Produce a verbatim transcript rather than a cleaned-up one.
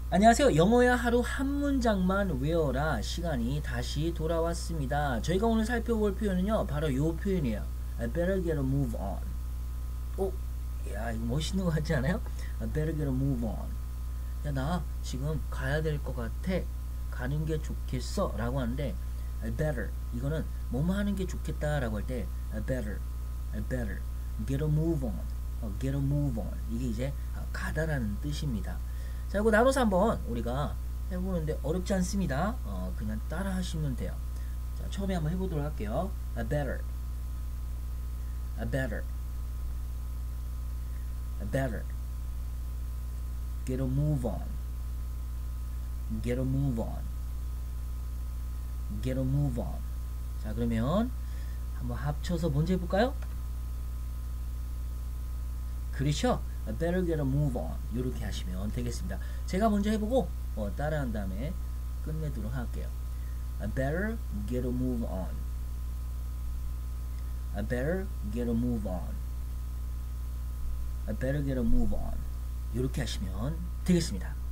안녕하세요. 영어야 하루 한 문장만 외워라 시간이 다시 돌아왔습니다. 저희가 오늘 살펴볼 표현은요, 바로 요 표현이에요. I better get a move on. 오, 야, 이거 멋있는 것 같지 않아요? I better get a move on. 야, 나 지금 가야 될 것 같아. 가는 게 좋겠어. 라고 하는데, I better. 이거는 뭐뭐 하는 게 좋겠다. 라고 할 때, I better. I better. Get a move on. 어, get a move on. 이게 이제 가다라는 뜻입니다. 자, 이거 나눠서 한번 우리가 해보는데 어렵지 않습니다. 어, 그냥 따라 하시면 돼요. 자, 처음에 한번 해보도록 할게요. I better. I better. I better. Get a move on. Get a move on. Get a move on. 자, 그러면 한번 합쳐서 먼저 해볼까요? 그렇죠? I better get a move on. 이렇게 하시면 되겠습니다. 제가 먼저 해보고 어, 따라한 다음에 끝내도록 할게요. I better get a move on. I better get a move on. I better get a move on. 이렇게 하시면 되겠습니다.